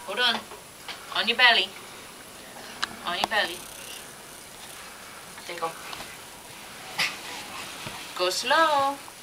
Hold on. On your belly. On your belly. There you go. Go slow.